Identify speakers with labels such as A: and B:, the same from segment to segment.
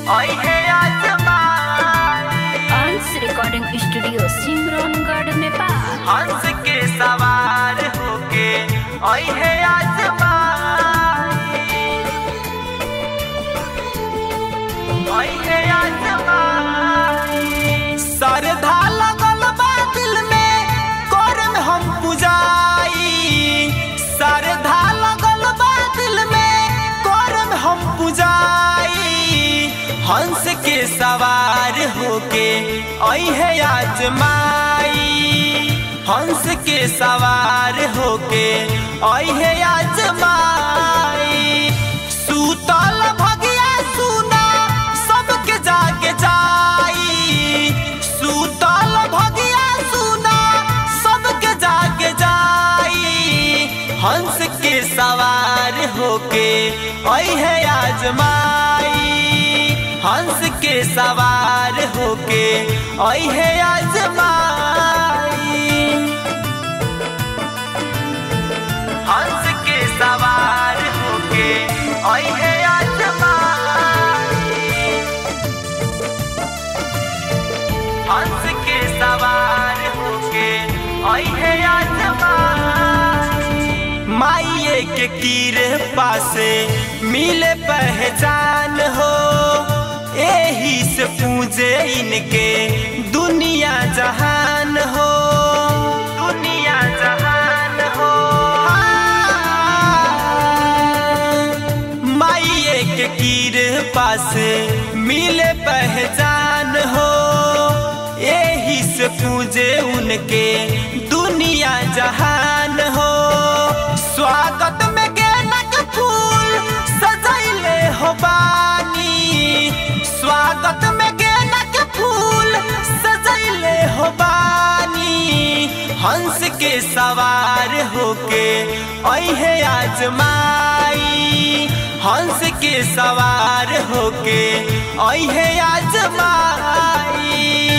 A: ओहे आजमाई।
B: Ansh recording studio Simraungadh Nepal.
A: हंस के सवार होके ओहे आजमाई, ओहे आजमाई। श्रद्धा लगल बा दिल में करम हम पुजाई, श्रद्धा लगल बा दिल में करम हम पुजाई। हंस के सवार होके ओहे आजमाई, हंस के सवार होके ओहे आजमाई। सूतल भगिया सुना सबके जागे जाई, सूतल भगिया सुना सबके जागे जाई। हंस के सवार होके ओहे आजमाई, हंस के सवार होके ओहे आजमाई। हंस के सवार होके ओहे आजमाई, हंस के सवार होके ओहे आजमाई। माइये के कृपा से मिले पहचान हो, एही से पूजे इनके दुनिया जहान हो, दुनिया जहान हो। माइये के कृपा से मिले पहचान हो, एही से पूजे उनके दुनिया जहान हो। स्वागत में गेंदा के फूल सजैले हो बानी, स्वागत में गेंदा के फूल सजैले हो बानी। हंस के सवार होके ओहे आजमाई, हंस के सवार होके ओहे आजमाई।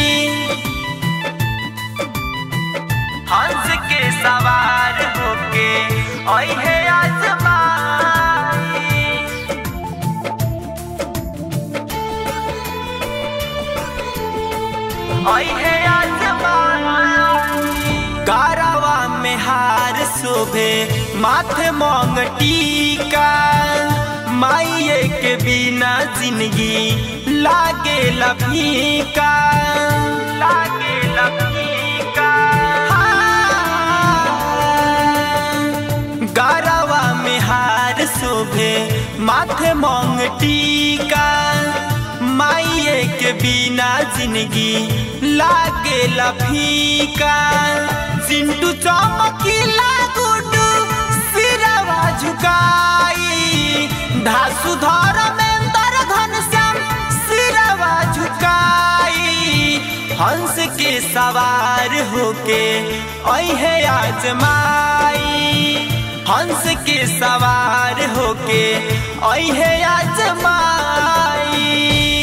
A: हंस के सवार होके ओहे आजमाई, ओहे आजमाई। गारवा में हार शोभे माथे मोंग टीका, माइये के बिना जिंदगी लागे फीका, लागे फीका। गारवा में हार शोभे माथे मोंग टीका, माइये के बिना जिंदगी लागे फीका। चिंटू चमकीला गुड्डू सिरवा झुकाई, धासु धर्मेंद्र घनश्याम सिरवा झुकाई। हंस के सवार होके ओहे आजमाई, हंस के सवार होके ओहे आजमाई।